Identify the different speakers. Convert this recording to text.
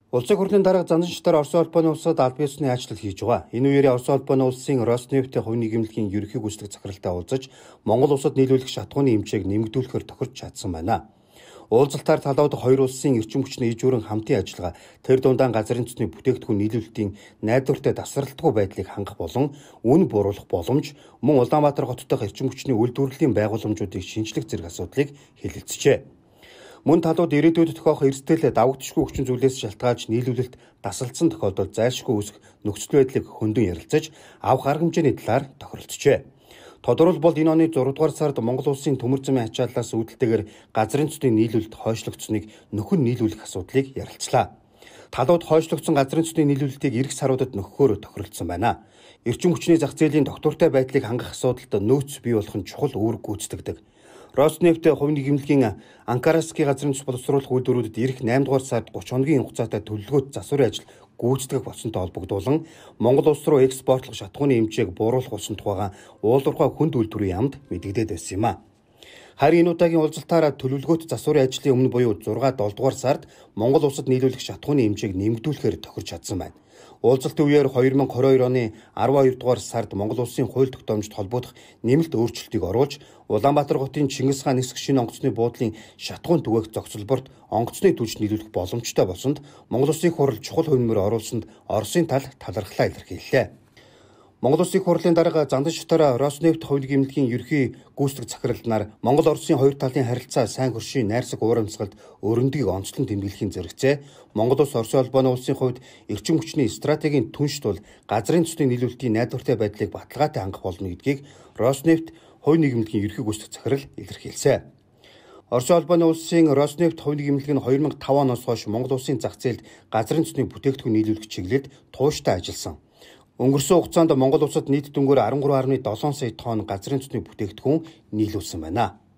Speaker 1: Улсын хурлын дарга зандан шатаар Орос улбаны улсад албан ёсны аачлал хийж байгаа. Энэ үеэр Орос улбаны улсын Роснефть хувь нийгэмлэгийн ерөнхий гүйцэтгэх захиралтай уулзаж Монгол улсад нийлүүлэх шатхууны хэмжээг нэмэгдүүлэхээр тохирч чадсан байна. Уулзалтаар талууд хоёр улсын эрчим хүчний иж бүрэн хамтын ажиллагаа, тэр дундаа газрын төсний бүтээгдэхүүн нийлүүлэлтийн найдвартай тасралтгүй байдлыг хангах болон үн буруулах боломж, мөн Улаанбаатар хот дахь эрчим хүчний үйлдвэрлэлийн байгууламжуудыг шинжлэх зэрэг асуудлыг хэлэлцжээ. Мөн талууд ирээдүйд тохиох эрсдэл давагдшгүй хүчин зүйлээс шалтгаалж нийлүүлэлт тасалдсан тохиолдолд зайлшгүй үүсэх нөхцөл байдлыг хөндөөн ярилцаж авах арга хэмжээний талаар тохиролцжээ. Тодорхойлбол энэ оны 6 дугаар сард Монгол улсын төмөр замын ачааллаас үүдэлтэйгээр газрын төсний нийлүүлэлт хойшлогдсныг нөхөн нийлүүлэх асуудлыг ярилцлаа. Талууд хойшлогдсон газрын төсний нийлүүлэлтийг эх саруудад нөхөхөөр тохиролцсон байна. Эрчим хүчний зах зээлийн доктортой байдлыг хангах асуудалд нөөц бий болох нь чухал үүрэг гүйцэтгэдэг. Роснефть хувь нийгэмлэгийн Анкараский газрын төс боловсруулах үйлдвэрүүдэд эх 8 дугаар сард 30 хоногийн хугацаатай төлөвлөгөөт засварын ажил гүйцэтгэх болсонтой холбогдуулан Монгол улс руу экспортлох шатхууны хэмжээг бууруулах болсон тухайга уулуурхай хүнд үйлдвэрийн яамд мэдэгдээд байсан юм а. Харин энэ удаагийн уулзалтаараа төлөвлөгөөт засварын ажлын өмнө буюу 6-7 дугаар сард Монгол улсад нийлүүлэх шатхууны хэмжээг нэмэгдүүлэхээр тохирч чадсан байна. Уулзалтын үеэр 2022 оны 12 дугаар сард Монгол улсын хууль тогтоомжид холбоотох нэмэлт өөрчлөлтийг оруулж Улаанбаатар хотын Чингис хаан нисэх шинэ онгоцны буудлын шатхуун түгээх зохицолборт онгоцны түлж нийлүүлэх боломжтой болсонд Монгол улсын хурал чухал хөнөмөр оруулсанд Оросын тал талархлаа илэрхийллээ. Монгол улсын хурлын дарга зандан шатаар Роснефть хувь нийгэмлэгийн ерөнхий гүйцэтгэх захирал нар Монгол Оросын хоёр талын харилцаа сайн хөршийн найрсаг уурамцгалд өрөндгийг онцлон тэмдэглэхийн зэрэгцээ Монгол улс Оросын улбаны улсын хувьд эрчим хүчний стратегийн түнш тул газрын төсний нийлүүлэлтийн найдвартай байдлыг баталгаатай хангах болно гэдгийг Роснефть хувь нийгэмлэгийн ерөнхий гүйцэтгэх захирал илэрхийлсэн. Оросын улбаны улсын Роснефть хувь нийгэмлэг нь 2005 оноос хойш Монгол улсын зах зээлд газрын төсний бүтээгдэхүүн нийлүүлэх чиглэлд тууштай ажилласан. Өнгөрсөн хугацаанд Монгол улсад нийт дүнгээр 13.7 сая тонн газрын төсний бүтээгдэхүүн нийлүүлсэн байна.